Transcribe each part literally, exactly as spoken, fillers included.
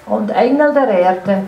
und Engel der Erde.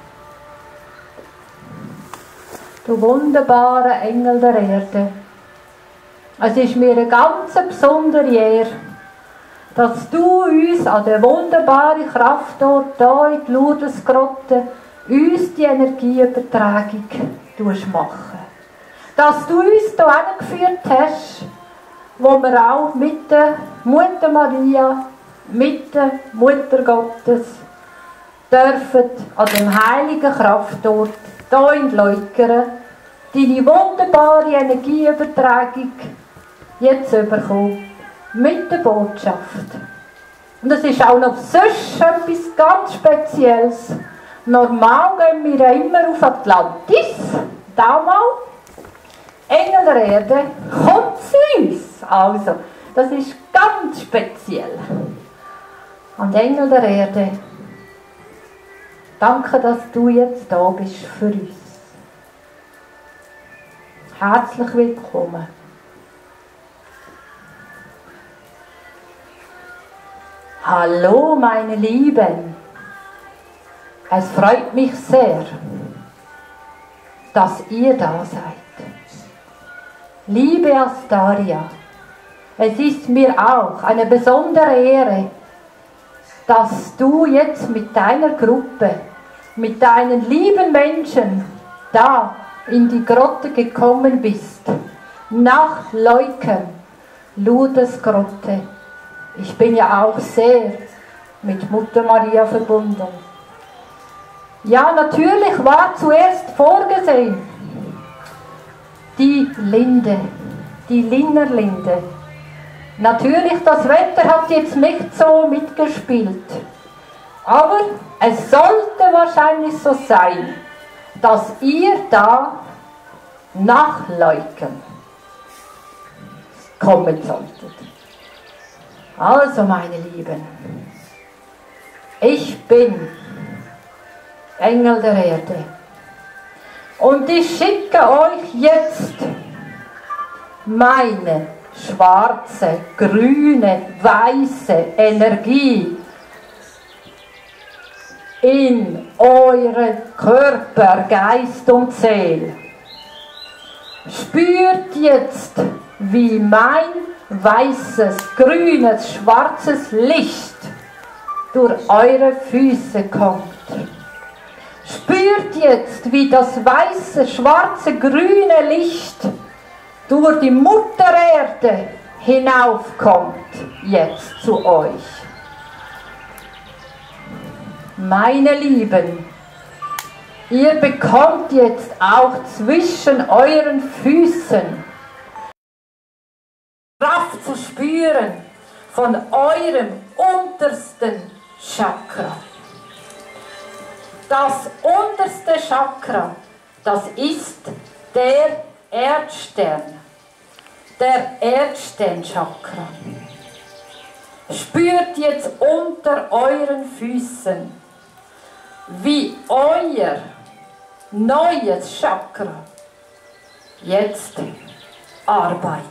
Du wunderbare Engel der Erde. Es ist mir eine ganz besondere Ehre, dass du uns an der wunderbaren Kraftort hier in die Lourdesgrotte uns die Energieübertragung machen. Dass du uns hier hingeführt hast, wo wir auch mit der Mutter Maria, mit der Mutter Gottes, dürfen an dem heiligen Kraftort hier in Leukeren deine wunderbare Energieübertragung jetzt bekommen. Mit der Botschaft. Und es ist auch noch sonst etwas ganz Spezielles. Normal gehen wir ja immer auf Atlantis. Damals, Engel der Erde, kommt zu uns. Also, das ist ganz speziell. Und Engel der Erde, danke, dass du jetzt da bist für uns. Herzlich willkommen. Hallo, meine Lieben. Es freut mich sehr, dass ihr da seid. Liebe Astaria, es ist mir auch eine besondere Ehre, dass du jetzt mit deiner Gruppe, mit deinen lieben Menschen da in die Grotte gekommen bist, nach Leukern, Lourdesgrotte. Ich bin ja auch sehr mit Mutter Maria verbunden. Ja, natürlich war zuerst vorgesehen die Linde, die Linnerlinde. Natürlich, das Wetter hat jetzt nicht so mitgespielt. Aber es sollte wahrscheinlich so sein, dass ihr da nach Leukern kommen solltet. Also, meine Lieben, ich bin Engel der Erde und ich schicke euch jetzt meine schwarze, grüne, weiße Energie in eure Körper, Geist und Seele. Spürt jetzt, wie mein weißes, grünes, schwarzes Licht durch eure Füße kommt. Spürt jetzt, wie das weiße, schwarze, grüne Licht durch die Mutter Erde hinaufkommt, jetzt zu euch. Meine Lieben, ihr bekommt jetzt auch zwischen euren Füßen Kraft zu spüren von eurem untersten Chakra. Das unterste Chakra, das ist der Erdstern, der Erdsternchakra. Spürt jetzt unter euren Füßen, wie euer neues Chakra jetzt arbeitet.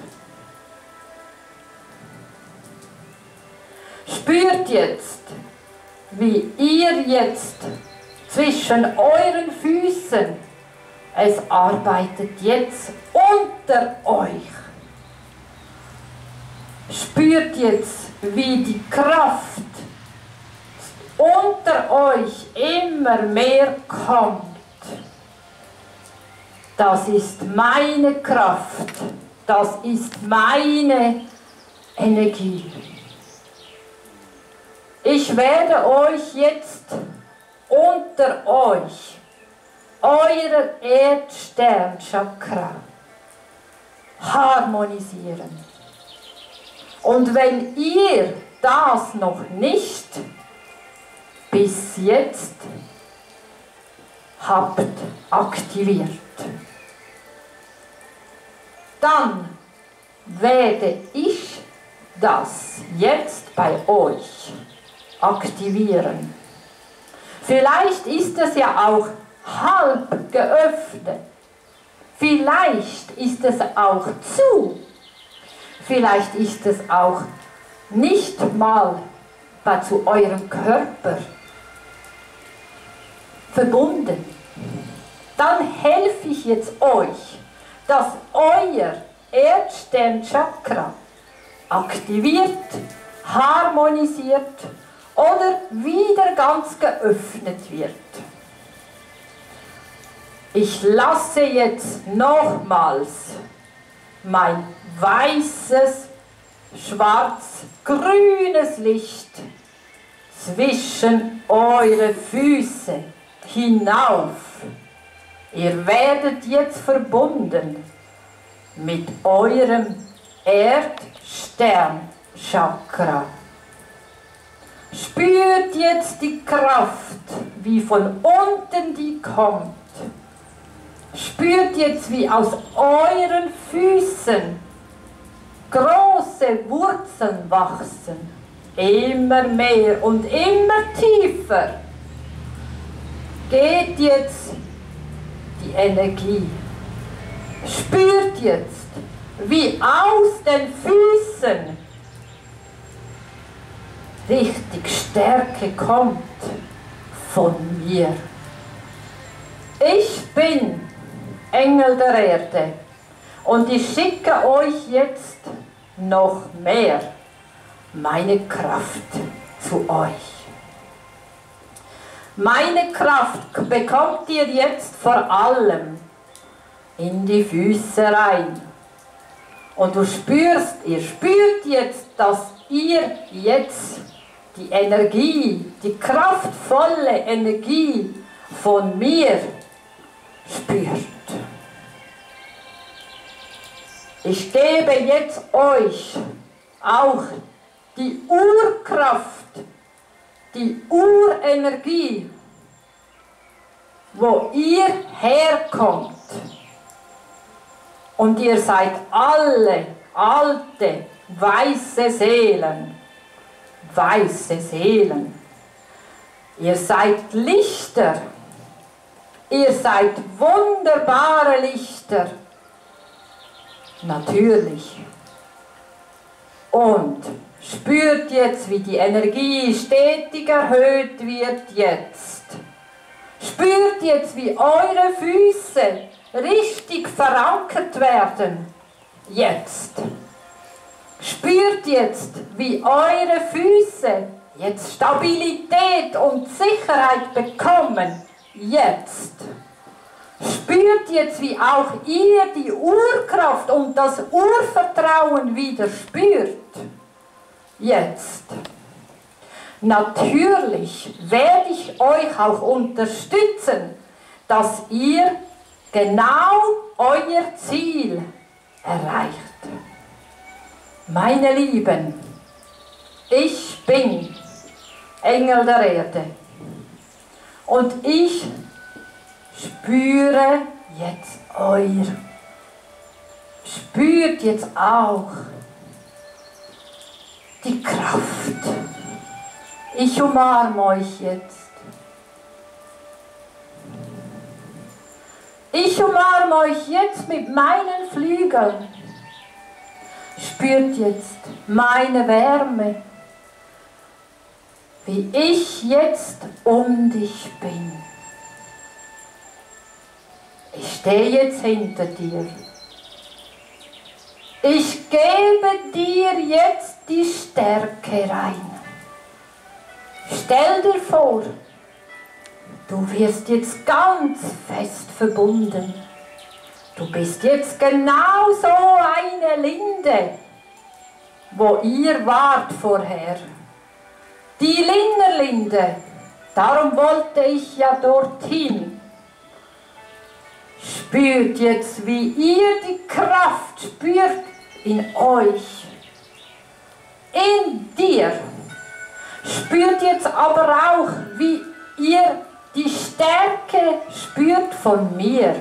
Spürt jetzt, wie ihr jetzt zwischen euren Füßen, es arbeitet jetzt unter euch. Spürt jetzt, wie die Kraft unter euch immer mehr kommt. Das ist meine Kraft, das ist meine Energie. Ich werde euch jetzt unter euch, euer Erdsternchakra, harmonisieren. Und wenn ihr das noch nicht bis jetzt habt aktiviert, dann werde ich das jetzt bei euch aktivieren. Vielleicht ist es ja auch halb geöffnet. Vielleicht ist es auch zu. Vielleicht ist es auch nicht mal zu eurem Körper verbunden. Dann helfe ich jetzt euch, dass euer Erdsternchakra aktiviert, harmonisiert oder wieder ganz geöffnet wird. Ich lasse jetzt nochmals mein weißes, schwarz-grünes Licht zwischen eure Füße hinauf. Ihr werdet jetzt verbunden mit eurem Erdsternchakra. Spürt jetzt die Kraft, wie von unten die kommt. Spürt jetzt, wie aus euren Füßen große Wurzeln wachsen. Immer mehr und immer tiefer geht jetzt die Energie. Spürt jetzt, wie aus den Füßen richtig Stärke kommt von mir. Ich bin Engel der Erde und ich schicke euch jetzt noch mehr meine Kraft zu euch. Meine Kraft bekommt ihr jetzt vor allem in die Füße rein. Und du spürst, ihr spürt jetzt, dass ihr jetzt die Energie, die kraftvolle Energie von mir spürt. Ich gebe jetzt euch auch die Urkraft, die Urenergie, wo ihr herkommt. Und ihr seid alle alte, weiße Seelen. Weiße Seelen. Ihr seid Lichter. Ihr seid wunderbare Lichter. Natürlich. Und spürt jetzt, wie die Energie stetig erhöht wird jetzt. Spürt jetzt, wie eure Füße richtig verankert werden. Jetzt. Spürt jetzt, wie eure Füße jetzt Stabilität und Sicherheit bekommen. Jetzt. Spürt jetzt, wie auch ihr die Urkraft und das Urvertrauen wieder spürt. Jetzt. Natürlich werde ich euch auch unterstützen, dass ihr genau euer Ziel erreicht. Meine Lieben, ich bin Engel der Erde und ich spüre jetzt euer, spürt jetzt auch die Kraft. Ich umarme euch jetzt. Ich umarme euch jetzt mit meinen Flügeln. Spürt jetzt meine Wärme, wie ich jetzt um dich bin. Ich stehe jetzt hinter dir. Ich gebe dir jetzt die Stärke rein. Stell dir vor, du wirst jetzt ganz fest verbunden. Du bist jetzt genau so eine Linde, wo ihr wart vorher. Die Linderlinde, darum wollte ich ja dorthin. Spürt jetzt, wie ihr die Kraft spürt in euch, in dir. Spürt jetzt aber auch, wie ihr die Stärke spürt von mir.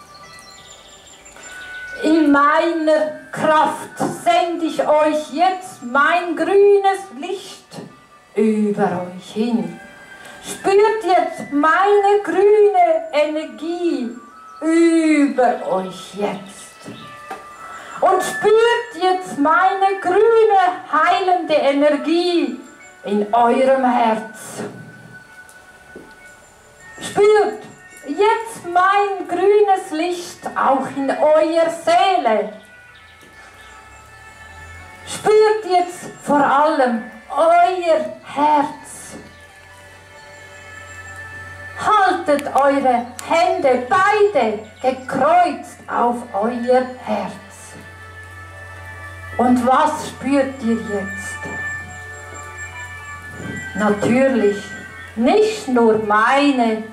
In meiner Kraft sende ich euch jetzt mein grünes Licht über euch hin. Spürt jetzt meine grüne Energie über euch jetzt. Und spürt jetzt meine grüne heilende Energie in eurem Herz. Spürt jetzt mein grünes Licht auch in eurer Seele. Spürt jetzt vor allem euer Herz. Haltet eure Hände beide gekreuzt auf euer Herz. Und was spürt ihr jetzt? Natürlich nicht nur meine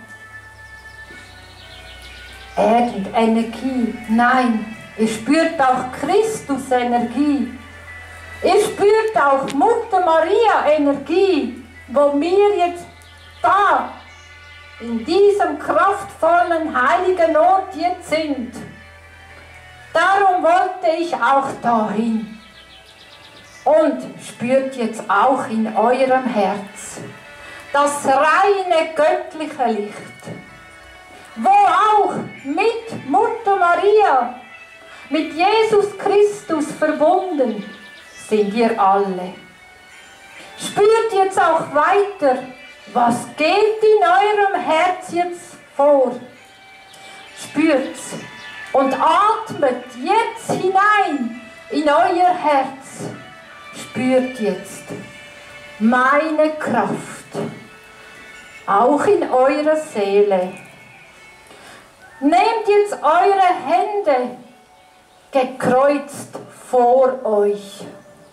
Erdenergie, nein, ihr spürt auch Christus Energie. Ihr spürt auch Mutter Maria Energie, wo wir jetzt da in diesem kraftvollen heiligen Ort jetzt sind. Darum wollte ich auch dahin. Und spürt jetzt auch in eurem Herz das reine göttliche Licht, wo auch mit Mutter Maria, mit Jesus Christus verbunden sind ihr alle. Spürt jetzt auch weiter, was geht in eurem Herz jetzt vor. Spürt's und atmet jetzt hinein in euer Herz. Spürt jetzt meine Kraft, auch in eurer Seele. Nehmt jetzt eure Hände gekreuzt vor euch.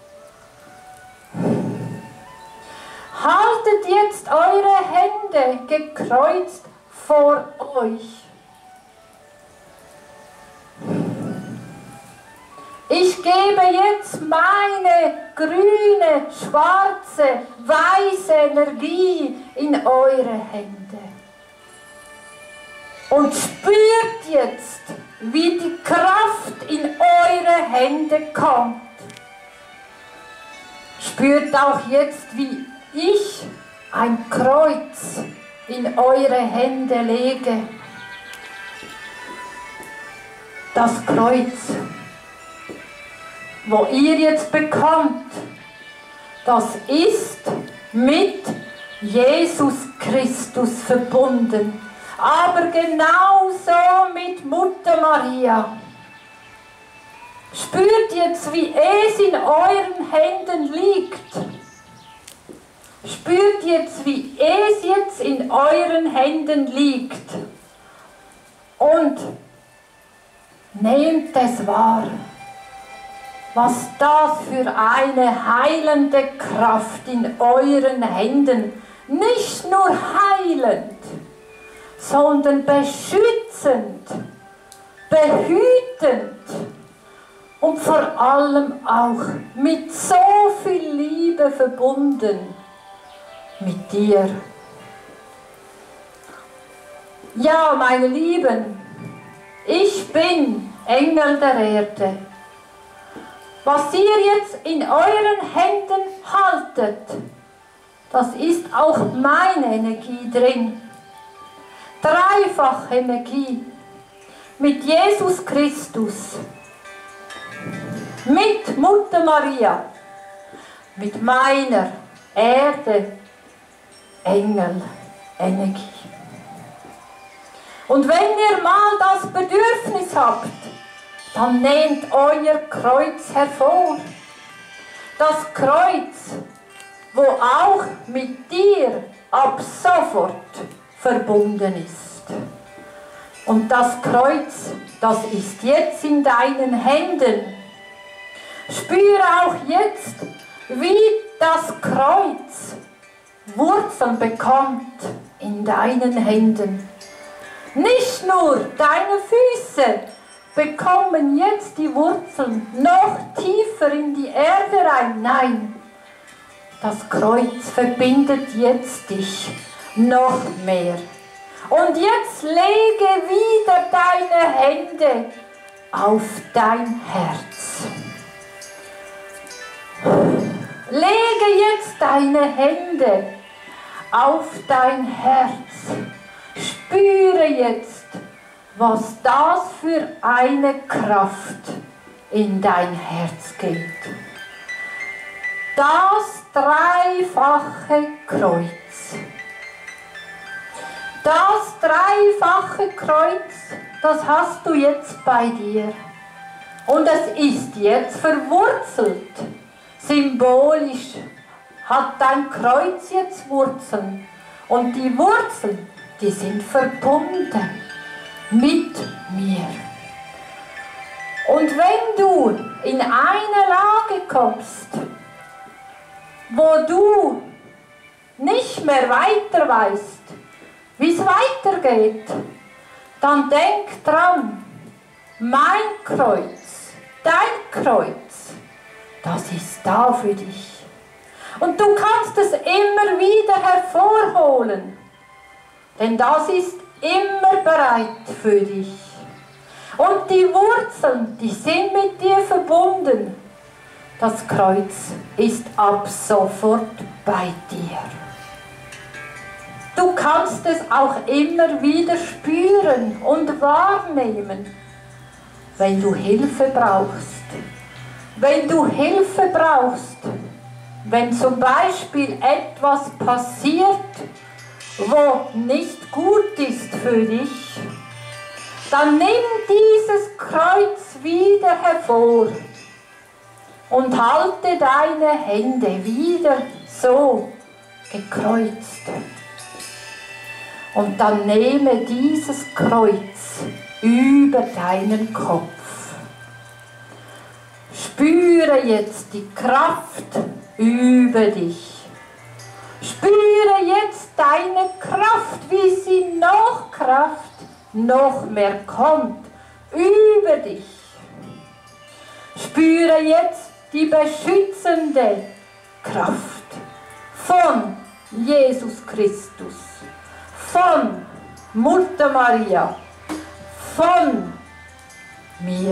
Haltet jetzt eure Hände gekreuzt vor euch. Ich gebe jetzt meine grüne, schwarze, weiße Energie in eure Hände. Und spürt jetzt, wie die Kraft in eure Hände kommt. Spürt auch jetzt, wie ich ein Kreuz in eure Hände lege. Das Kreuz, wo ihr jetzt bekommt, das ist mit Jesus Christus verbunden, aber genauso mit Mutter Maria. Spürt jetzt, wie es in euren Händen liegt. Spürt jetzt, wie es jetzt in euren Händen liegt. Und nehmt es wahr, was das für eine heilende Kraft in euren Händen, nicht nur heilend, sondern beschützend, behütend und vor allem auch mit so viel Liebe verbunden mit dir. Ja, meine Lieben, ich bin Engel der Erde. Was ihr jetzt in euren Händen haltet, das ist auch meine Energie drin. Dreifache Energie mit Jesus Christus, mit Mutter Maria, mit meiner Erde, Engel, Energie. Und wenn ihr mal das Bedürfnis habt, dann nehmt euer Kreuz hervor. Das Kreuz, wo auch mit dir ab sofort verbunden ist. Und das Kreuz, das ist jetzt in deinen Händen. Spüre auch jetzt, wie das Kreuz Wurzeln bekommt in deinen Händen. Nicht nur deine Füße bekommen jetzt die Wurzeln noch tiefer in die Erde rein. Nein, das Kreuz verbindet jetzt dich noch mehr. Und jetzt lege wieder deine Hände auf dein Herz. Lege jetzt deine Hände auf dein Herz. Spüre jetzt, was das für eine Kraft in dein Herz geht. Das dreifache Kreuz. Das dreifache Kreuz, das hast du jetzt bei dir. Und es ist jetzt verwurzelt. Symbolisch hat dein Kreuz jetzt Wurzeln. Und die Wurzeln, die sind verbunden mit mir. Und wenn du in eine Lage kommst, wo du nicht mehr weiter weißt, wie es weitergeht, dann denk dran, mein Kreuz, dein Kreuz, das ist da für dich. Und du kannst es immer wieder hervorholen, denn das ist immer bereit für dich. Und die Wurzeln, die sind mit dir verbunden. Das Kreuz ist ab sofort bei dir. Du kannst es auch immer wieder spüren und wahrnehmen, wenn du Hilfe brauchst. Wenn du Hilfe brauchst, wenn zum Beispiel etwas passiert, wo nicht gut ist für dich, dann nimm dieses Kreuz wieder hervor und halte deine Hände wieder so gekreuzt. Und dann nehme dieses Kreuz über deinen Kopf. Spüre jetzt die Kraft über dich. Spüre jetzt deine Kraft, wie sie noch Kraft, noch mehr kommt über dich. Spüre jetzt die beschützende Kraft von Jesus Christus, von Mutter Maria, von mir.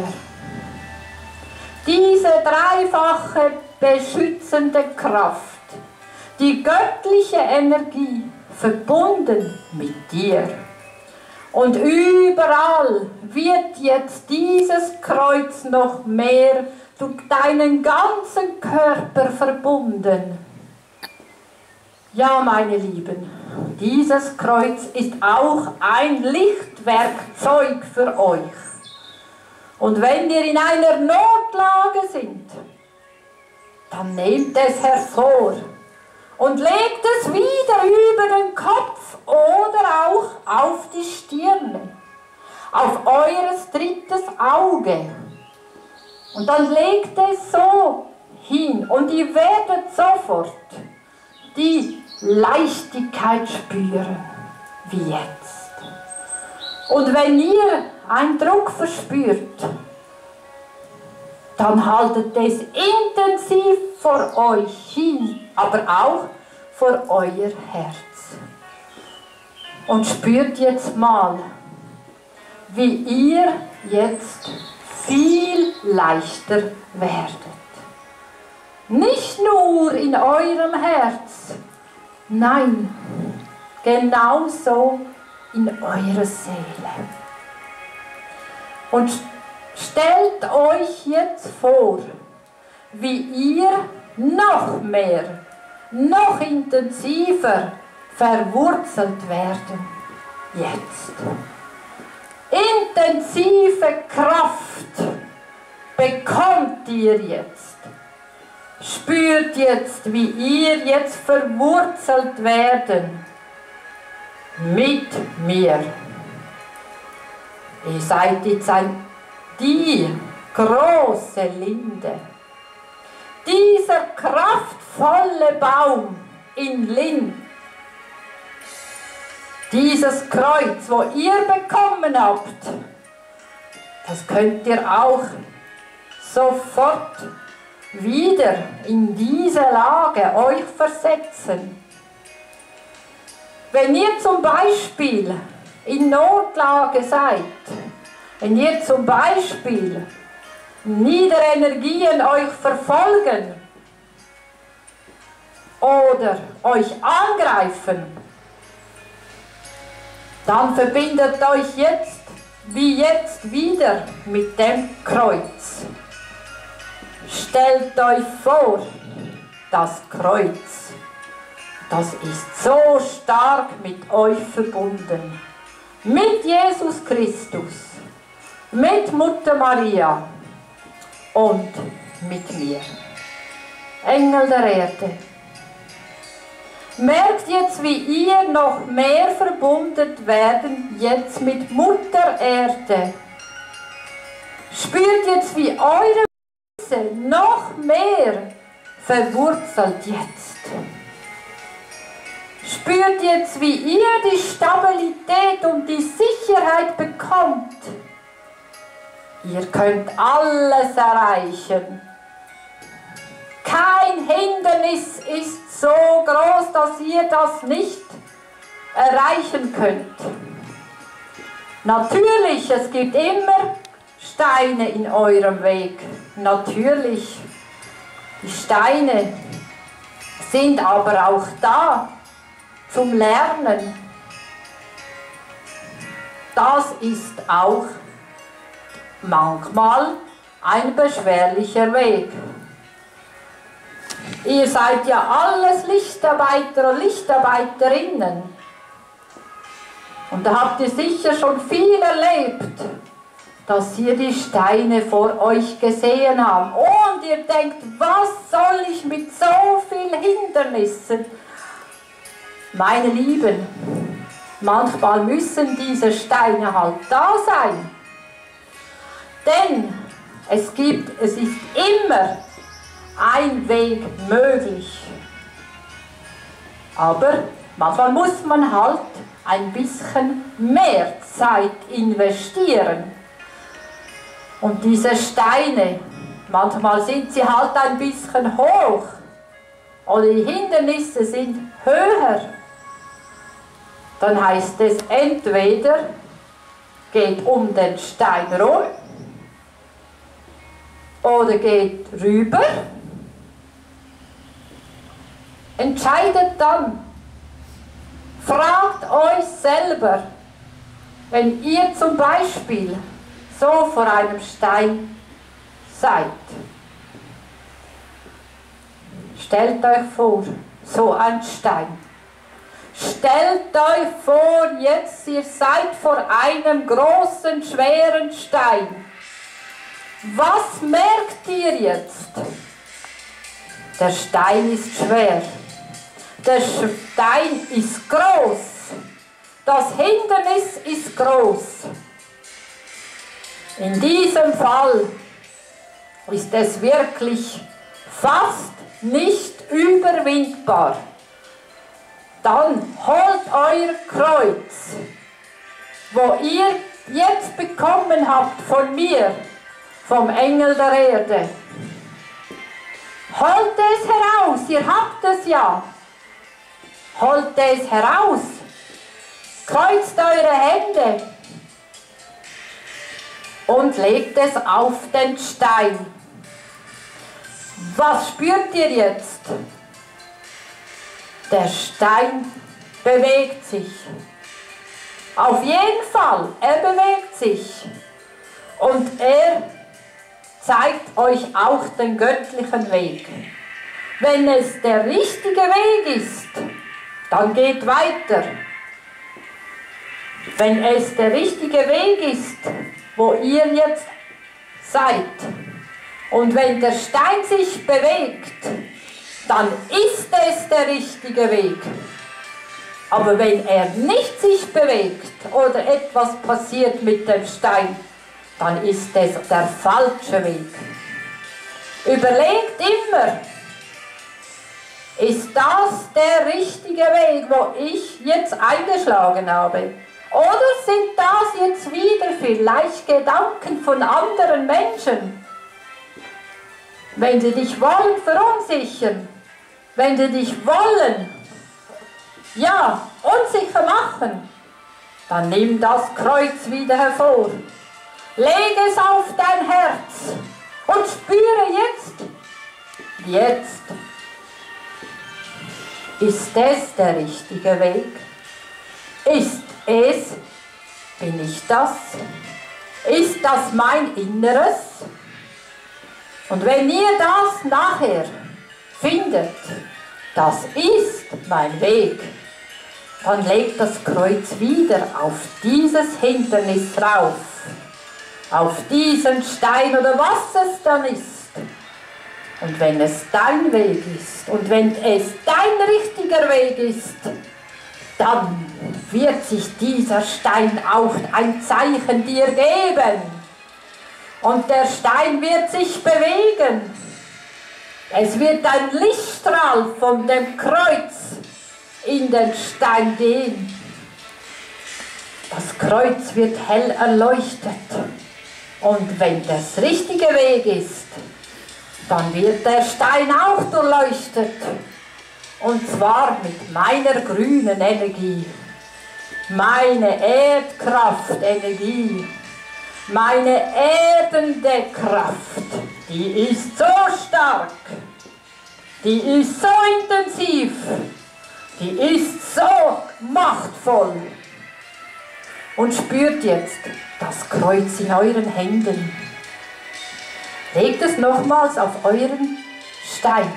Diese dreifache beschützende Kraft, die göttliche Energie, verbunden mit dir. Und überall wird jetzt dieses Kreuz noch mehr durch deinen ganzen Körper verbunden. Ja, meine Lieben, dieses Kreuz ist auch ein Lichtwerkzeug für euch. Und wenn ihr in einer Notlage sind, dann nehmt es hervor und legt es wieder über den Kopf oder auch auf die Stirne, auf eures drittes Auge. Und dann legt es so hin und ihr werdet sofort die Leichtigkeit spüren, wie jetzt. Und wenn ihr einen Druck verspürt, dann haltet es intensiv vor euch hin, aber auch vor euer Herz. Und spürt jetzt mal, wie ihr jetzt viel leichter werdet. Nicht nur in eurem Herz, nein, genauso in eurer Seele. Und stellt euch jetzt vor, wie ihr noch mehr, noch intensiver verwurzelt werden. Jetzt. Intensive Kraft bekommt ihr jetzt. Spürt jetzt, wie ihr jetzt verwurzelt werden mit mir. Ihr seid jetzt ein, die große Linde. Dieser kraftvolle Baum in Lind. Dieses Kreuz, wo ihr bekommen habt, das könnt ihr auch sofort wieder in diese Lage euch versetzen. Wenn ihr zum Beispiel in Notlage seid, wenn ihr zum Beispiel niedere Energien euch verfolgen oder euch angreifen, dann verbindet euch jetzt, wie jetzt, wieder mit dem Kreuz. Stellt euch vor, das Kreuz. das ist so stark mit euch verbunden. Mit Jesus Christus, mit Mutter Maria und mit mir. Engel der Erde. Merkt jetzt, wie ihr noch mehr verbunden werden jetzt mit Mutter Erde. Spürt jetzt, wie eure Wesen noch mehr verwurzelt jetzt. Spürt jetzt, wie ihr die Stabilität und die Sicherheit bekommt. Ihr könnt alles erreichen. Kein Hindernis ist so groß, dass ihr das nicht erreichen könnt. Natürlich, es gibt immer Steine in eurem Weg. Natürlich. Die Steine sind aber auch da zum Lernen. Das ist auch manchmal ein beschwerlicher Weg. Ihr seid ja alles Lichtarbeiter und Lichtarbeiterinnen. Und da habt ihr sicher schon viel erlebt, dass ihr die Steine vor euch gesehen habt. Und ihr denkt, was soll ich mit so vielen Hindernissen? Meine Lieben, manchmal müssen diese Steine halt da sein. Denn es gibt, es ist immer ein Weg möglich. Aber manchmal muss man halt ein bisschen mehr Zeit investieren. Und diese Steine, manchmal sind sie halt ein bisschen hoch oder die Hindernisse sind höher. Dann heißt es entweder geht um den Stein rum oder geht rüber. Entscheidet dann. Fragt euch selber, wenn ihr zum Beispiel so vor einem Stein seid. Stellt euch vor, so ein Stein. Stellt euch vor, jetzt ihr seid vor einem großen, schweren Stein. Was merkt ihr jetzt? Der Stein ist schwer. Der Stein ist groß. Das Hindernis ist groß. In diesem Fall ist es wirklich fast nicht überwindbar. Dann holt euer Kreuz, wo ihr jetzt bekommen habt von mir, vom Engel der Erde. Holt es heraus, ihr habt es ja. Holt es heraus. Kreuzt eure Hände und legt es auf den Stein. Was spürt ihr jetzt? Der Stein bewegt sich. Auf jeden Fall, er bewegt sich. Und er zeigt euch auch den göttlichen Weg. Wenn es der richtige Weg ist, dann geht weiter. Wenn es der richtige Weg ist, wo ihr jetzt seid, und wenn der Stein sich bewegt, dann ist es der richtige Weg. Aber wenn er nicht sich bewegt oder etwas passiert mit dem Stein, dann ist es der falsche Weg. Überlegt immer, ist das der richtige Weg, wo ich jetzt eingeschlagen habe? Oder sind das jetzt wieder vielleicht Gedanken von anderen Menschen? Wenn sie dich wollen verunsichern, wenn sie dich wollen, ja, unsicher machen, dann nimm das Kreuz wieder hervor. Leg es auf dein Herz und spüre jetzt, jetzt, ist es der richtige Weg? Ist es, bin ich das? Ist das mein Inneres? Und wenn ihr das nachher findet, das ist mein Weg, dann legt das Kreuz wieder auf dieses Hindernis drauf, auf diesen Stein oder was es dann ist. Und wenn es dein Weg ist und wenn es dein richtiger Weg ist, dann wird sich dieser Stein auch ein Zeichen dir geben. Und der Stein wird sich bewegen. Es wird ein Lichtstrahl von dem Kreuz in den Stein gehen. Das Kreuz wird hell erleuchtet. Und wenn das richtige Weg ist, dann wird der Stein auch durchleuchtet. Und zwar mit meiner grünen Energie, meine Erdkraftenergie, meine erdende Kraft, die ist so stark, die ist so intensiv, die ist so machtvoll. Und spürt jetzt das Kreuz in euren Händen. Legt es nochmals auf euren Stein.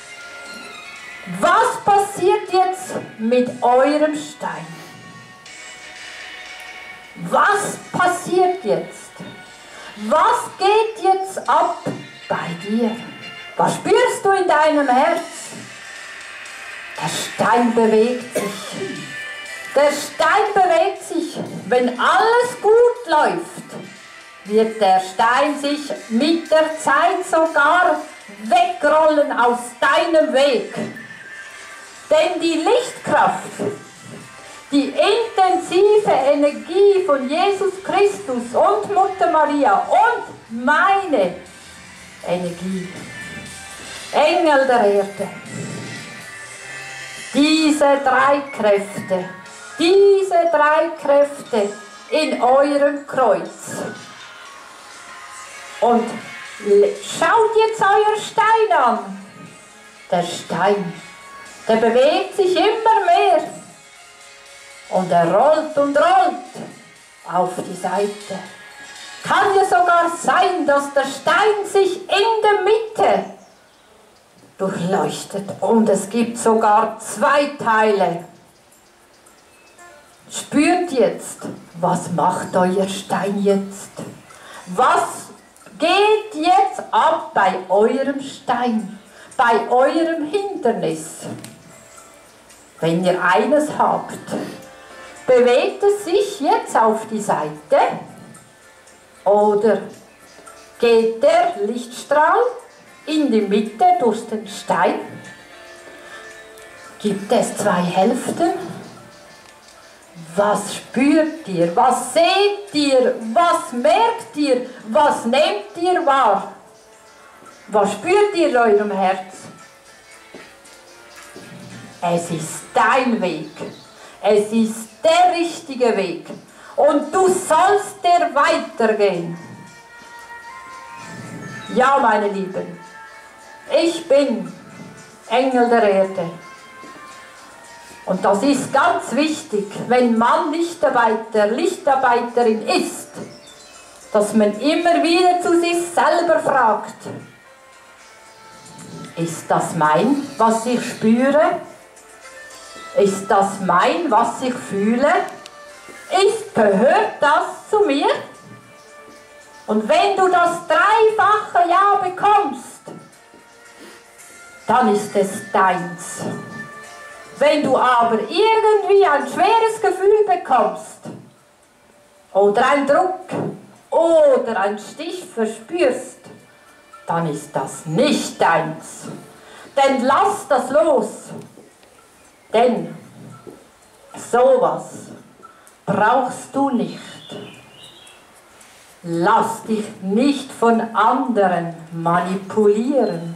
Was passiert jetzt mit eurem Stein? Was passiert jetzt? Was geht jetzt ab bei dir? Was spürst du in deinem Herz? Der Stein bewegt sich. Der Stein bewegt sich. Wenn alles gut läuft, wird der Stein sich mit der Zeit sogar wegrollen aus deinem Weg. Denn die Lichtkraft, die intensive Energie von Jesus Christus und Mutter Maria und meine Energie, Engel der Erde, diese drei Kräfte, diese drei Kräfte in eurem Kreuz. Und schaut jetzt euer Stein an. Der Stein, der bewegt sich immer mehr. Und er rollt und rollt auf die Seite. Kann ja sogar sein, dass der Stein sich in der Mitte durchleuchtet. Und es gibt sogar zwei Teile. Spürt jetzt, was macht euer Stein jetzt? Was geht jetzt ab bei eurem Stein, bei eurem Hindernis? Wenn ihr eines habt, bewegt es sich jetzt auf die Seite oder geht der Lichtstrahl in die Mitte durch den Stein? Gibt es zwei Hälften? Was spürt ihr? Was seht ihr? Was merkt ihr? Was nehmt ihr wahr? Was spürt ihr in eurem Herz? Es ist dein Weg. Es ist der richtige Weg. Und du sollst der weitergehen. Ja, meine Lieben, ich bin Engel der Erde. Und das ist ganz wichtig, wenn man Lichtarbeiter, Lichtarbeiterin ist, dass man immer wieder zu sich selber fragt, ist das mein, was ich spüre? Ist das mein, was ich fühle? Ist, gehört das zu mir? Und wenn du das dreifache Ja bekommst, dann ist es deins. Wenn du aber irgendwie ein schweres Gefühl bekommst oder einen Druck oder einen Stich verspürst, dann ist das nicht deins. Denn lass das los. Denn sowas brauchst du nicht. Lass dich nicht von anderen manipulieren.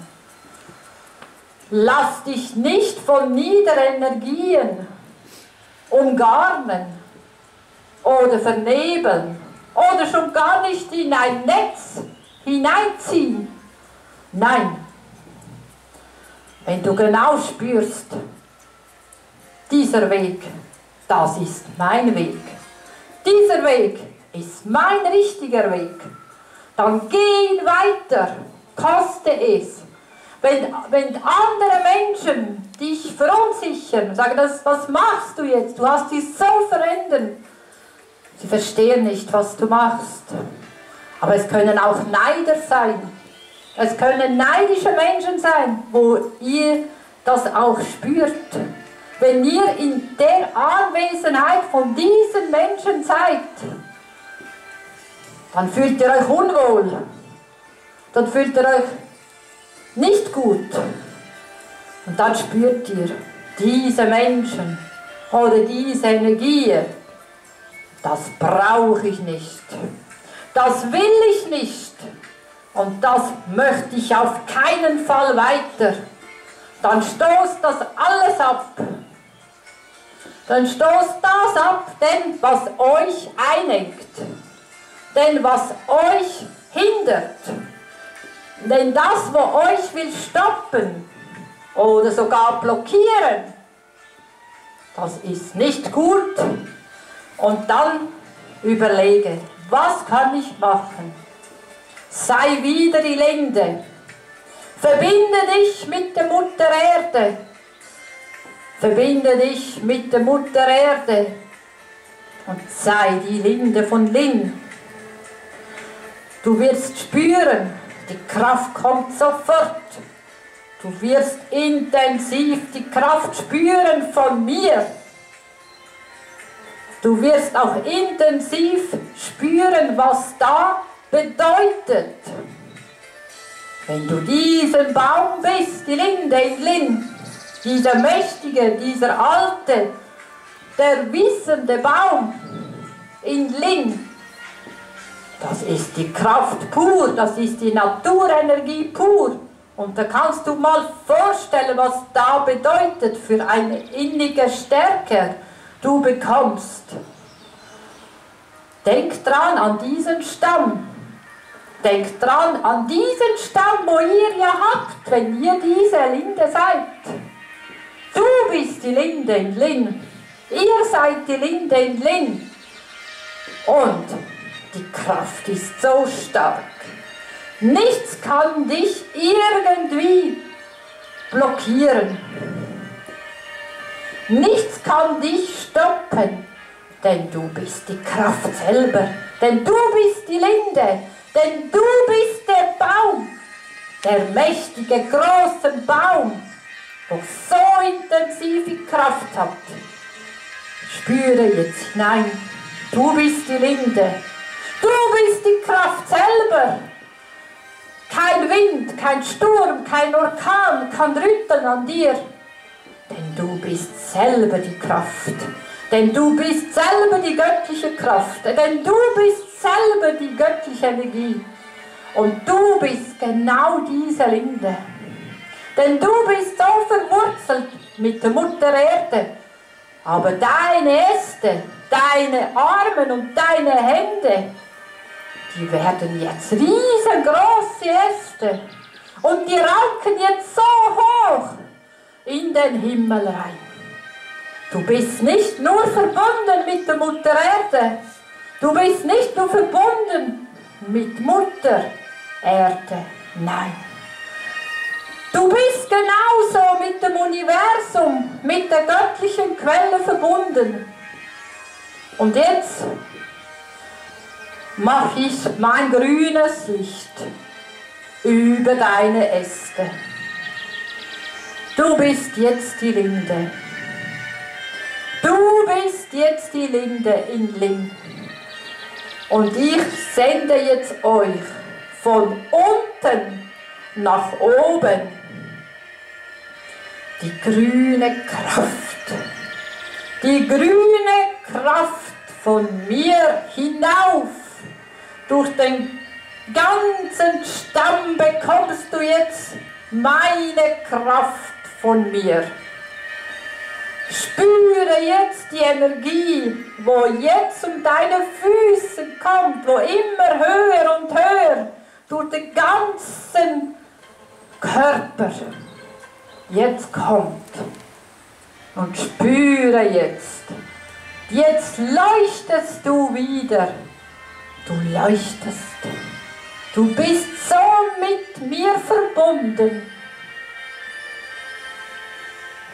Lass dich nicht von niederen Energien umgarnen oder vernebeln oder schon gar nicht in ein Netz hineinziehen. Nein, wenn du genau spürst, dieser Weg, das ist mein Weg, dieser Weg ist mein richtiger Weg, dann geh ihn weiter, koste es. Wenn, wenn andere Menschen dich verunsichern, sagen, das, was machst du jetzt? Du hast dich so verändert. Sie verstehen nicht, was du machst. Aber es können auch Neider sein. Es können neidische Menschen sein, wo ihr das auch spürt. Wenn ihr in der Anwesenheit von diesen Menschen seid, dann fühlt ihr euch unwohl. Dann fühlt ihr euch nicht gut. Und dann spürt ihr, diese Menschen oder diese Energie, das brauche ich nicht. Das will ich nicht. Und das möchte ich auf keinen Fall weiter. Dann stoßt das alles ab. Dann stoßt das ab, denn was euch einengt. Denn was euch hindert. Denn das, wo euch will stoppen oder sogar blockieren, das ist nicht gut. Und dann überlege, was kann ich machen? Sei wieder die Linde. Verbinde dich mit der Mutter Erde. Verbinde dich mit der Mutter Erde und sei die Linde von Lin. Du wirst spüren, die Kraft kommt sofort. Du wirst intensiv die Kraft spüren von mir. Du wirst auch intensiv spüren, was da bedeutet. Wenn du diesen Baum bist, die Linde in Lin, dieser mächtige, dieser alte, der wissende Baum in Lin, das ist die Kraft pur, das ist die Naturenergie pur. Und da kannst du mal vorstellen, was da bedeutet für eine innige Stärke du bekommst. Denk dran an diesen Stamm. Denk dran an diesen Stamm, wo ihr ja habt, wenn ihr diese Linde seid. Du bist die Linde in Lin. Ihr seid die Linde in Lin. Und die Kraft ist so stark. Nichts kann dich irgendwie blockieren. Nichts kann dich stoppen, denn du bist die Kraft selber. Denn du bist die Linde. Denn du bist der Baum, der mächtige, große Baum, der so intensive Kraft hat. Spüre jetzt hinein, du bist die Linde, du bist die Kraft selber. Kein Wind, kein Sturm, kein Orkan kann rütteln an dir, denn du bist selber die Kraft. Denn du bist selber die göttliche Kraft. Denn du bist selber die göttliche Energie. Und du bist genau diese Linde. Denn du bist so verwurzelt mit der Mutter Erde. Aber deine Äste, deine Arme und deine Hände, die werden jetzt riesengroße Äste. Und die ranken jetzt so hoch in den Himmel rein. Du bist nicht nur verbunden mit der Mutter Erde. Du bist nicht nur verbunden mit Mutter Erde. Nein. Du bist genauso mit dem Universum, mit der göttlichen Quelle verbunden. Und jetzt mache ich mein grünes Licht über deine Äste. Du bist jetzt die Linde. Du bist jetzt die Linde in Lin. Und ich sende jetzt euch von unten nach oben die grüne Kraft. Die grüne Kraft von mir hinauf. Durch den ganzen Stamm bekommst du jetzt meine Kraft von mir. Spüre jetzt die Energie, wo jetzt um deine Füße kommt, wo immer höher und höher durch den ganzen Körper jetzt kommt. Und spüre jetzt, jetzt leuchtest du wieder. Du leuchtest. Du bist so mit mir verbunden.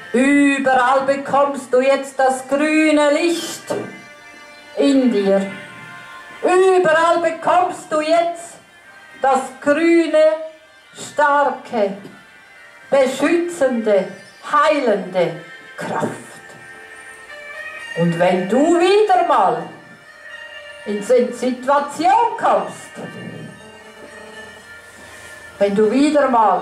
Überall bekommst du jetzt das grüne Licht in dir. Überall bekommst du jetzt das grüne, starke, beschützende, heilende Kraft. Und wenn du wieder mal in so eine Situation kommst, wenn du wieder mal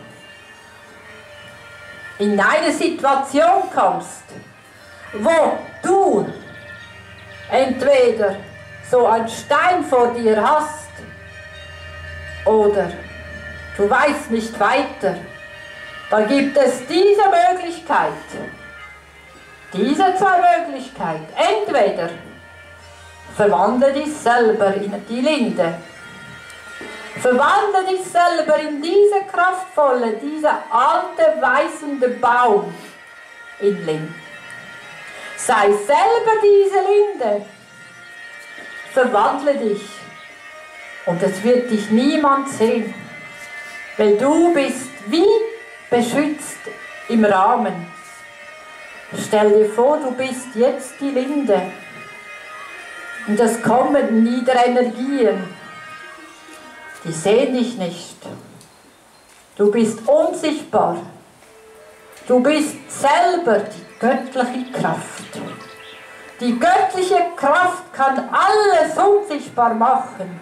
in eine Situation kommst, wo du entweder so einen Stein vor dir hast oder du weißt nicht weiter, da gibt es diese Möglichkeit, diese zwei Möglichkeiten. Entweder verwandle dich selber in die Linde, verwandle dich selber in diese kraftvolle, diese alte, weisende Baum in Linde. Sei selber diese Linde. Verwandle dich. Und es wird dich niemand sehen. Weil du bist wie beschützt im Rahmen. Stell dir vor, du bist jetzt die Linde. Und es kommen niedere Energien. Die sehen dich nicht. Du bist unsichtbar. Du bist selber die göttliche Kraft. Die göttliche Kraft kann alles unsichtbar machen.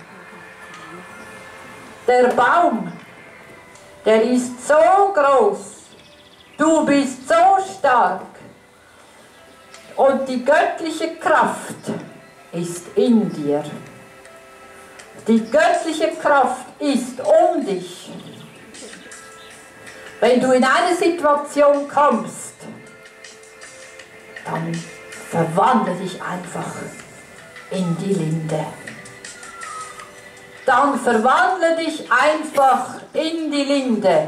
Der Baum, der ist so groß. Du bist so stark. Und die göttliche Kraft ist in dir. Die göttliche Kraft ist um dich. Wenn du in eine Situation kommst, dann verwandle dich einfach in die Linde. Dann verwandle dich einfach in die Linde.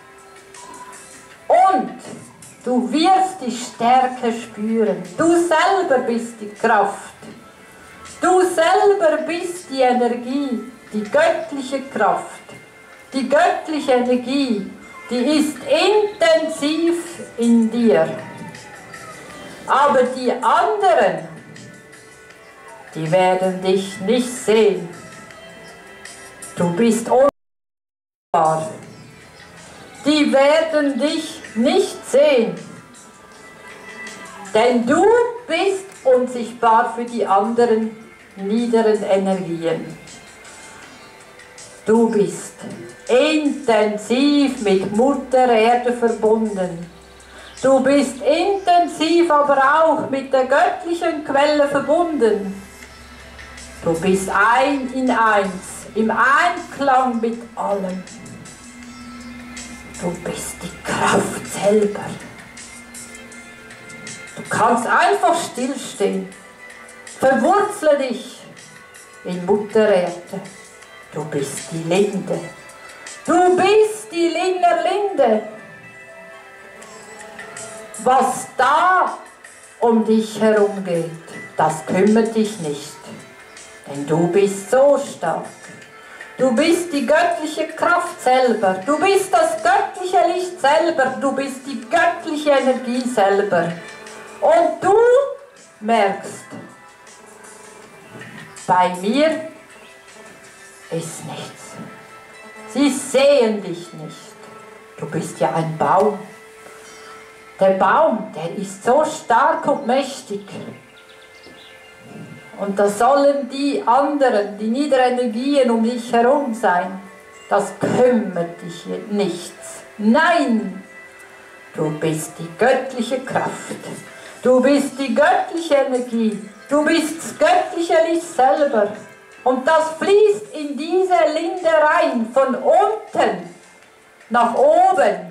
Und du wirst die Stärke spüren. Du selber bist die Kraft. Du selber bist die Energie, die göttliche Kraft. Die göttliche Energie, die ist intensiv in dir. Aber die anderen, die werden dich nicht sehen. Du bist unsichtbar. Die werden dich nicht sehen. Denn du bist unsichtbar für die anderen niederen Energien. Du bist intensiv mit Mutter Erde verbunden. Du bist intensiv aber auch mit der göttlichen Quelle verbunden. Du bist ein in eins, im Einklang mit allem. Du bist die Kraft selber. Du kannst einfach stillstehen. Verwurzle dich in Mutter Erde. Du bist die Linde. Du bist die Linder Linde. Was da um dich herum geht, das kümmert dich nicht. Denn du bist so stark. Du bist die göttliche Kraft selber. Du bist das göttliche Licht selber. Du bist die göttliche Energie selber. Und du merkst, bei mir ist nichts. Sie sehen dich nicht. Du bist ja ein Baum. Der Baum, der ist so stark und mächtig. Und da sollen die anderen, die niederen Energien um dich herum sein. Das kümmert dich nichts. Nein, du bist die göttliche Kraft. Du bist die göttliche Energie. Du bist das göttliche Licht selber. Und das fließt in diese Linde rein, von unten nach oben.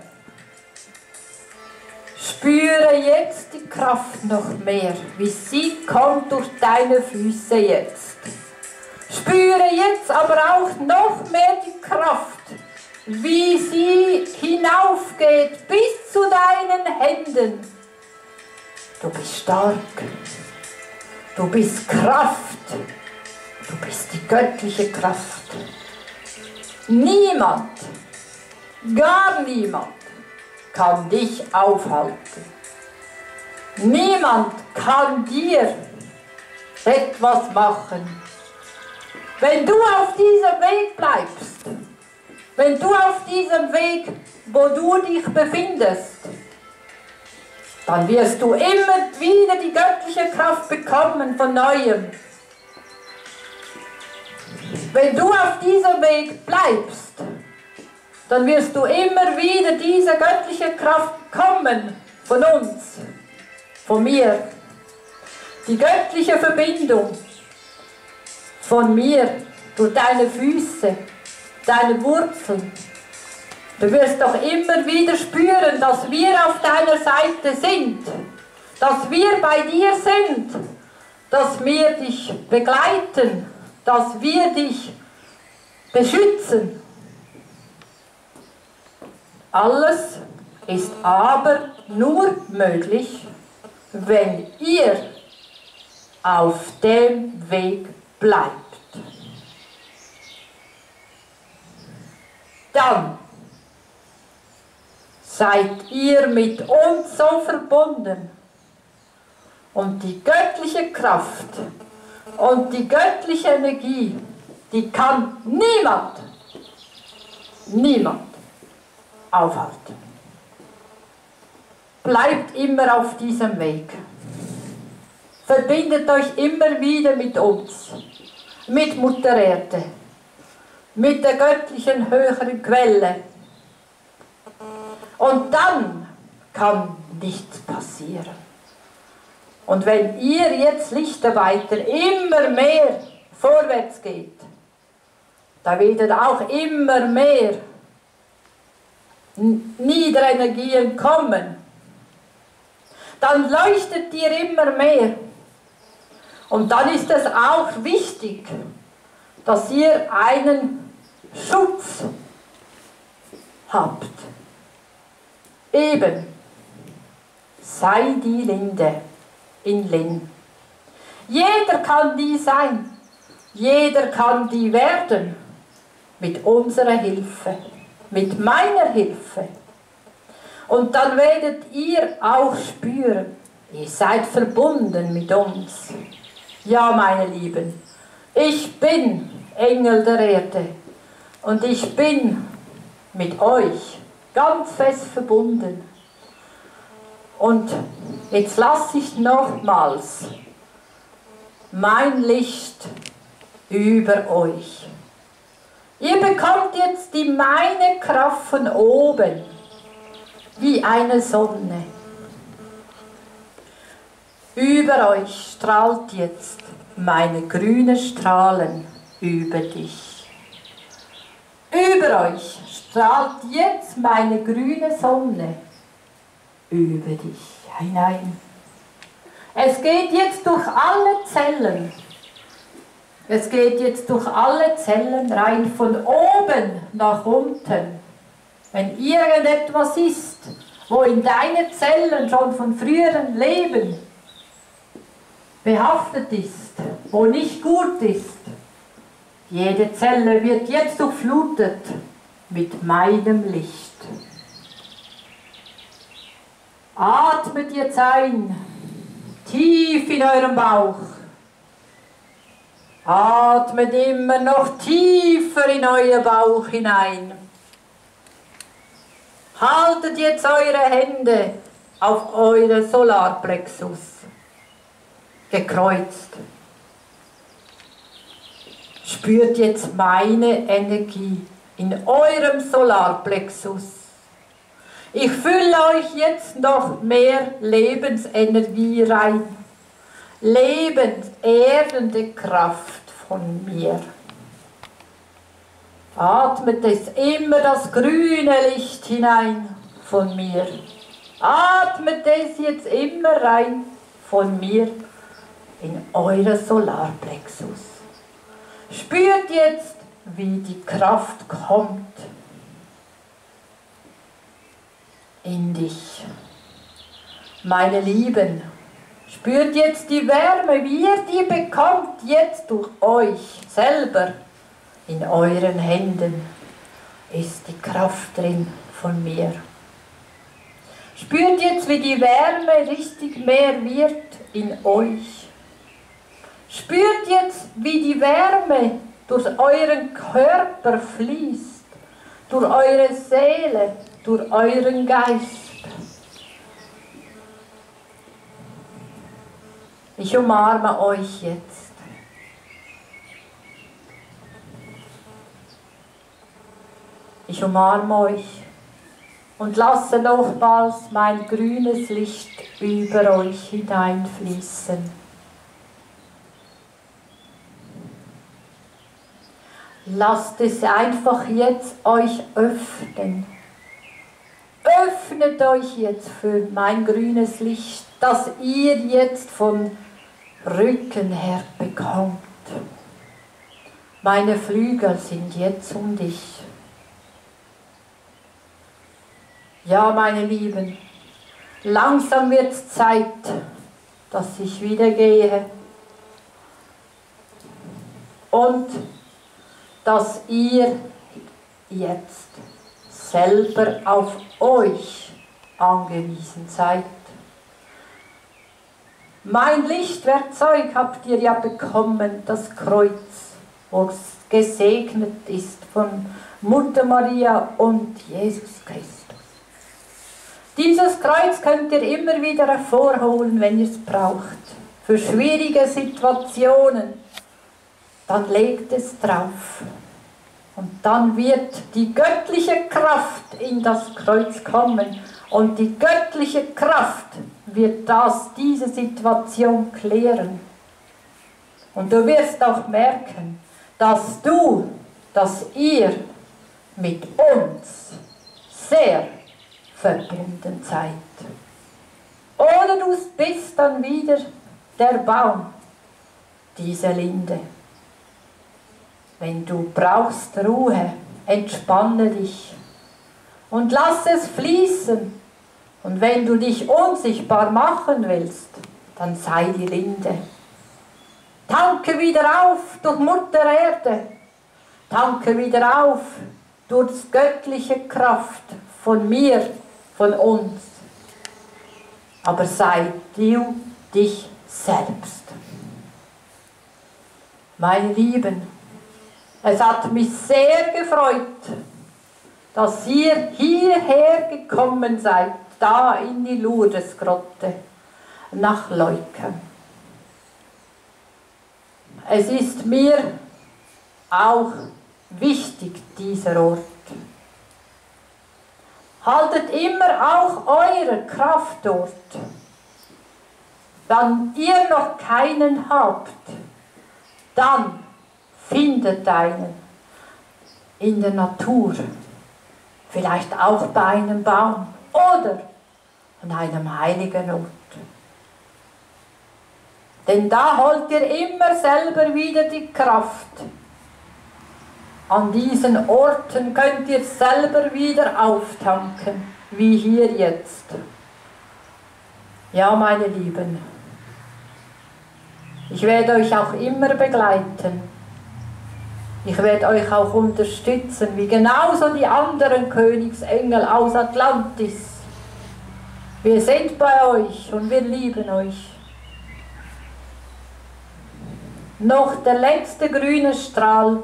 Spüre jetzt die Kraft noch mehr, wie sie kommt durch deine Füße jetzt. Spüre jetzt aber auch noch mehr die Kraft, wie sie hinaufgeht bis zu deinen Händen. Du bist stark, du bist Kraft, du bist die göttliche Kraft. Niemand, gar niemand kann dich aufhalten. Niemand kann dir etwas machen. Wenn du auf diesem Weg bleibst, wenn du auf diesem Weg, wo du dich befindest, dann wirst du immer wieder die göttliche Kraft bekommen von Neuem. Wenn du auf diesem Weg bleibst, dann wirst du immer wieder diese göttliche Kraft bekommen von uns, von mir. Die göttliche Verbindung von mir durch deine Füße, deine Wurzeln. Du wirst doch immer wieder spüren, dass wir auf deiner Seite sind, dass wir bei dir sind, dass wir dich begleiten, dass wir dich beschützen. Alles ist aber nur möglich, wenn ihr auf dem Weg bleibt. Dann seid ihr mit uns so verbunden und die göttliche Kraft und die göttliche Energie, die kann niemand, niemand aufhalten. Bleibt immer auf diesem Weg. Verbindet euch immer wieder mit uns, mit Mutter Erde, mit der göttlichen höheren Quelle. Und dann kann nichts passieren. Und wenn ihr jetzt Lichtarbeiter immer mehr vorwärts geht, da werden auch immer mehr niedere Energien kommen. Dann leuchtet ihr immer mehr. Und dann ist es auch wichtig, dass ihr einen Schutz habt. Eben, sei die Linde in Linn. Jeder kann die sein, jeder kann die werden, mit unserer Hilfe, mit meiner Hilfe. Und dann werdet ihr auch spüren, ihr seid verbunden mit uns. Ja, meine Lieben, ich bin Engel der Erde und ich bin mit euch ganz fest verbunden. Und jetzt lasse ich nochmals mein Licht über euch. Ihr bekommt jetzt die meine Kraft von oben, wie eine Sonne. Über euch strahlt jetzt meine grüne Strahlen über dich. Über euch strahlt jetzt meine grüne Sonne über dich hinein. Es geht jetzt durch alle Zellen. Es geht jetzt durch alle Zellen rein, von oben nach unten. Wenn irgendetwas ist, wo in deinen Zellen schon von früheren Leben behaftet ist, wo nicht gut ist, jede Zelle wird jetzt durchflutet mit meinem Licht. Atmet jetzt ein, tief in eurem Bauch. Atmet immer noch tiefer in euer Bauch hinein. Haltet jetzt eure Hände auf eure Solarplexus, gekreuzt. Spürt jetzt meine Energie in eurem Solarplexus. Ich fülle euch jetzt noch mehr Lebensenergie rein. Lebenserdende Kraft von mir. Atmet es immer das grüne Licht hinein von mir. Atmet es jetzt immer rein von mir in eure Solarplexus. Spürt jetzt, wie die Kraft kommt in dich. Meine Lieben, spürt jetzt die Wärme, wie ihr die bekommt, jetzt durch euch selber. In euren Händen ist die Kraft drin von mir. Spürt jetzt, wie die Wärme richtig mehr wird in euch. Spürt jetzt, wie die Wärme durch euren Körper fließt, durch eure Seele, durch euren Geist. Ich umarme euch jetzt. Ich umarme euch und lasse nochmals mein grünes Licht über euch hineinfließen. Lasst es einfach jetzt euch öffnen. Öffnet euch jetzt für mein grünes Licht, das ihr jetzt von Rücken her bekommt. Meine Flügel sind jetzt um dich. Ja, meine Lieben, langsam wird es Zeit, dass ich wieder gehe und dass ihr jetzt selber auf euch angewiesen seid. Mein Lichtwerkzeug habt ihr ja bekommen, das Kreuz, wo es gesegnet ist von Mutter Maria und Jesus Christus. Dieses Kreuz könnt ihr immer wieder hervorholen, wenn ihr es braucht. Für schwierige Situationen. Dann legt es drauf. Und dann wird die göttliche Kraft in das Kreuz kommen. Und die göttliche Kraft wird das, diese Situation klären. Und du wirst auch merken, dass du, dass ihr mit uns sehr verbunden seid. Oder du bist dann wieder der Baum, diese Linde. Wenn du brauchst Ruhe, entspanne dich und lass es fließen. Und wenn du dich unsichtbar machen willst, dann sei die Linde. Tanke wieder auf durch Mutter Erde. Tanke wieder auf durch die göttliche Kraft von mir, von uns. Aber sei du dich selbst. Meine Lieben, es hat mich sehr gefreut, dass ihr hierher gekommen seid, da in die Lourdesgrotte, nach Leuken. Es ist mir auch wichtig, dieser Ort. Haltet immer auch eure Kraft dort. Wenn ihr noch keinen habt, dann findet einen in der Natur, vielleicht auch bei einem Baum oder an einem heiligen Ort. Denn da holt ihr immer selber wieder die Kraft. An diesen Orten könnt ihr selber wieder auftanken, wie hier jetzt. Ja, meine Lieben, ich werde euch auch immer begleiten. Ich werde euch auch unterstützen, wie genauso die anderen Königsengel aus Atlantis. Wir sind bei euch und wir lieben euch. Noch der letzte grüne Strahl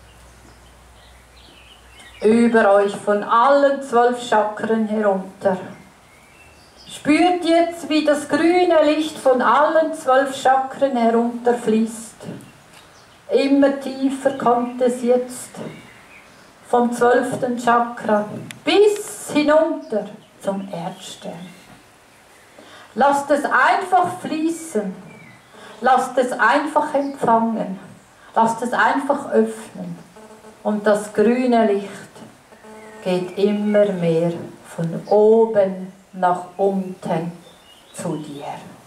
über euch von allen zwölf Chakren herunter. Spürt jetzt, wie das grüne Licht von allen zwölf Chakren herunterfließt. Immer tiefer kommt es jetzt vom zwölften Chakra bis hinunter zum Erdstern. Lasst es einfach fließen. Lasst es einfach empfangen. Lasst es einfach öffnen. Und das grüne Licht geht immer mehr von oben nach unten zu dir.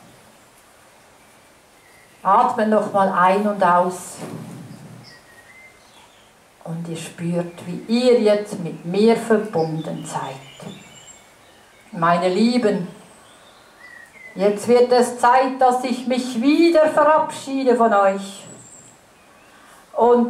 Atme nochmal ein und aus. Und ihr spürt, wie ihr jetzt mit mir verbunden seid. Meine Lieben, jetzt wird es Zeit, dass ich mich wieder verabschiede von euch. Und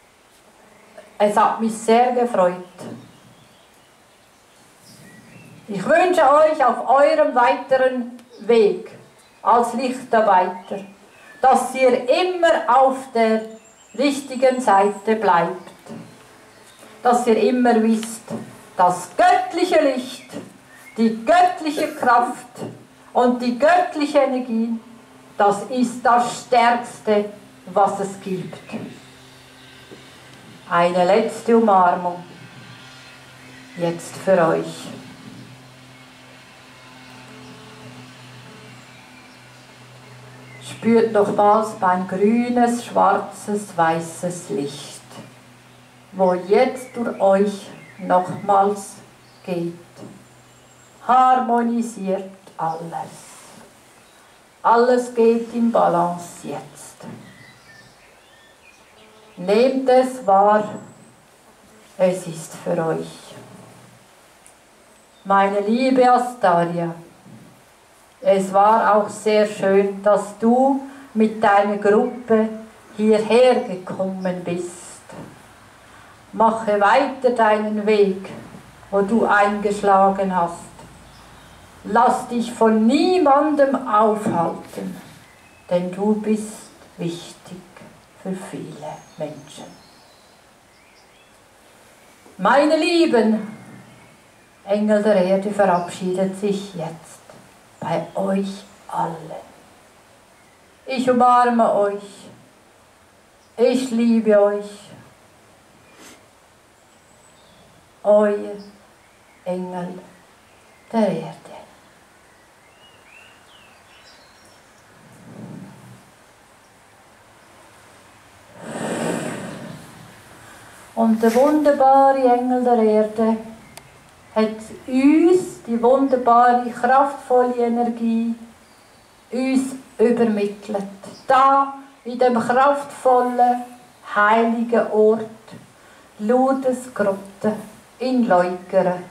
es hat mich sehr gefreut. Ich wünsche euch auf eurem weiteren Weg als Lichtarbeiter, dass ihr immer auf der richtigen Seite bleibt, dass ihr immer wisst, das göttliche Licht, die göttliche Kraft und die göttliche Energie, das ist das Stärkste, was es gibt. Eine letzte Umarmung jetzt für euch. Spürt nochmals mein grünes, schwarzes, weißes Licht, wo jetzt durch euch nochmals geht. Harmonisiert alles. Alles geht in Balance jetzt. Nehmt es wahr, es ist für euch. Meine liebe Astaria, es war auch sehr schön, dass du mit deiner Gruppe hierher gekommen bist. Mache weiter deinen Weg, wo du eingeschlagen hast. Lass dich von niemandem aufhalten, denn du bist wichtig für viele Menschen. Meine Lieben, Engel der Erde verabschiedet sich jetzt bei euch allen. Ich umarme euch. Ich liebe euch. Euer Engel der Erde. Und der wunderbare Engel der Erde hat uns die wunderbare, kraftvolle Energie uns übermittelt. Da in dem kraftvollen, heiligen Ort Lourdesgrotte in Leukeren.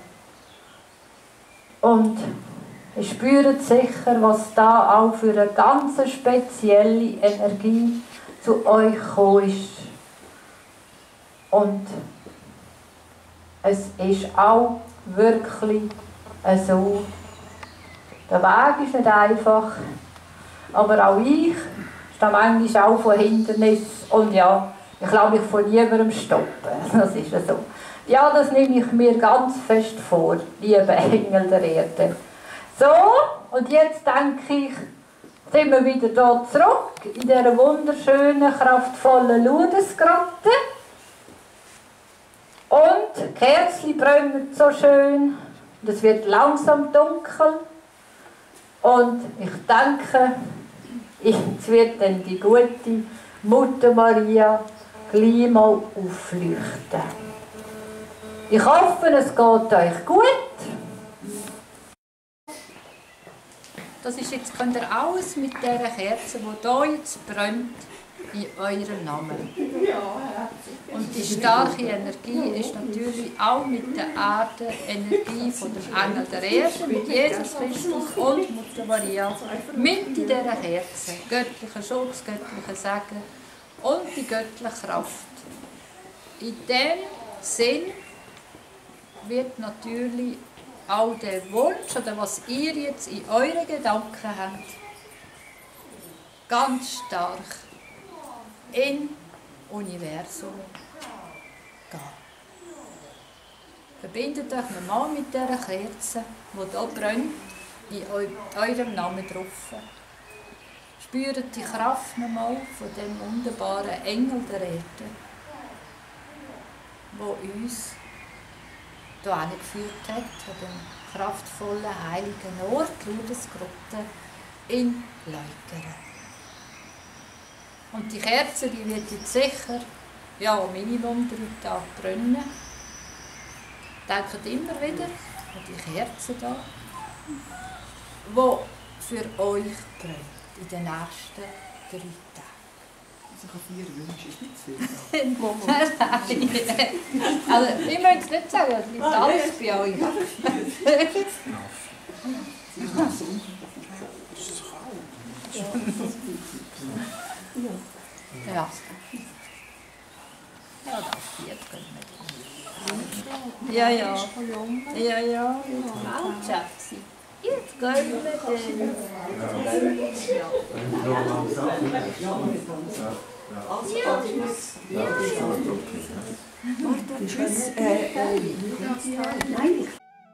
Und ihr spürt sicher, was da auch für eine ganz spezielle Energie zu euch gekommen ist. Und es ist auch wirklich so. Der Weg ist nicht einfach, aber auch ich stehe manchmal auch vor Hindernissen und ja, ich lasse mich von niemandem stoppen. Das ist so. Ja, das nehme ich mir ganz fest vor, liebe Engel der Erde. So, und jetzt denke ich, sind wir wieder hier zurück, in dieser wunderschönen, kraftvollen Lourdesgrotte. Und die Kerzen brennen so schön, und es wird langsam dunkel. Und ich denke, jetzt wird dann die gute Mutter Maria gleich mal aufleuchten. Ich hoffe, es geht euch gut. Das ist jetzt, könnt ihr alles mit dieser Kerze, die hier jetzt brennt, in eurem Namen. Und die starke Energie ist natürlich auch mit der Erdenenergie von dem Engel der Erde, mit Jesus Christus und Mutter Maria, mit in dieser Kerze. Göttlicher Schutz, göttlicher Segen und die göttliche Kraft. In dem Sinn wird natürlich auch der Wunsch, oder was ihr jetzt in euren Gedanken habt, ganz stark im Universum gehen. Verbindet euch nochmal mit dieser Kerze, die hier brennt, in eurem Namen drauf. Spürt die Kraft nochmal von dem wunderbaren Engel der Erde, der uns hierher geführt hat, an dem kraftvollen, heiligen Ort, Lourdesgrotte in Leukeren. Und die Kerze, die wird jetzt sicher, ja, Minimum drei Tage brennen. Denkt immer wieder an die Kerze hier, die für euch brennt in den nächsten drei Tagen. Also ich habe vier Wünsche, ist nicht zu viel. Nein, also ich möchte es nicht sagen, es liegt alles bei euch. Ja. Ja, das jetzt können wir. Ja, ja. Ja, ja. Altschätze. Jetzt gehen wir den. Martha, tschüss. Äh, äh, nein.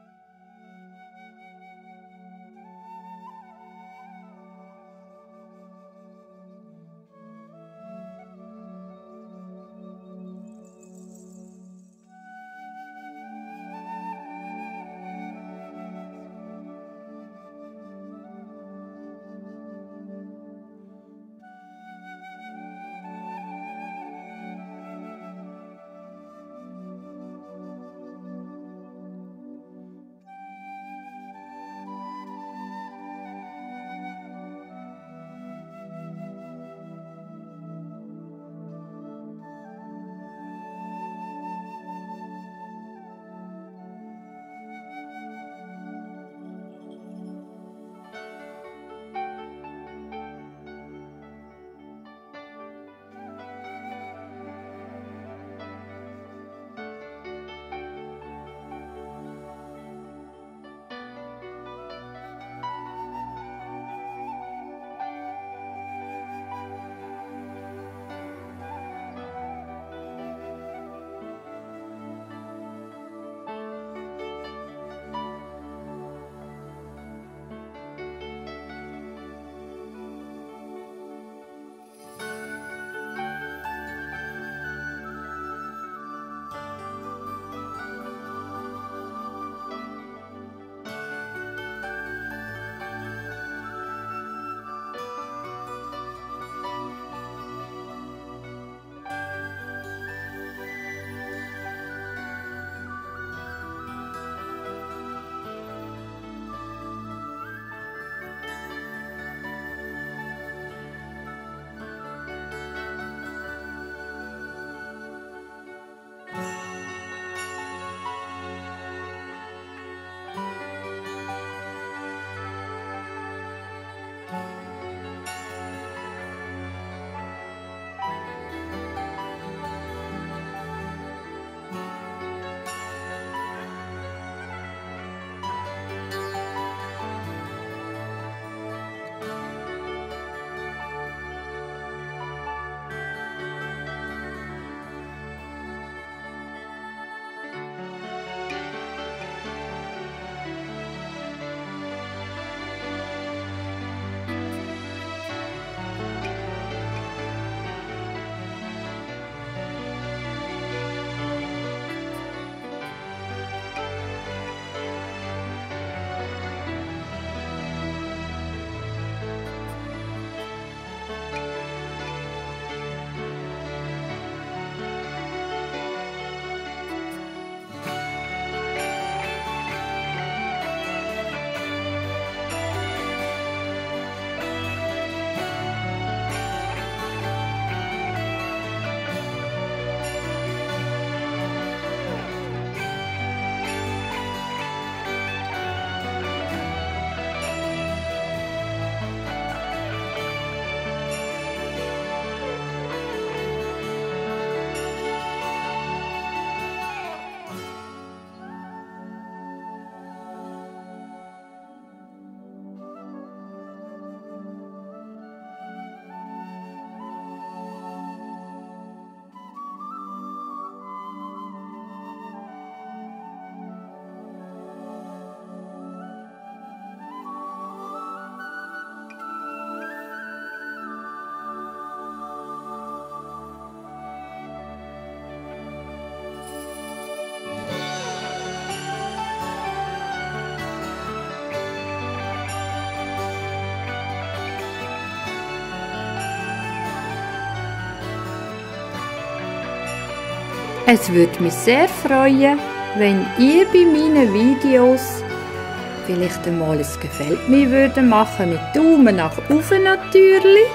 Es würde mich sehr freuen, wenn ihr bei meinen Videos vielleicht einmal ein Gefällt mir würde machen mit Daumen nach oben natürlich.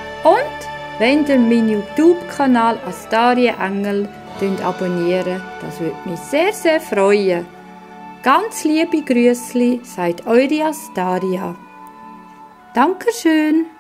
Und wenn ihr meinen YouTube-Kanal Astaria Engel abonniert, das würde mich sehr, sehr freuen. Ganz liebe Grüßli, sagt eure Astaria. Dankeschön.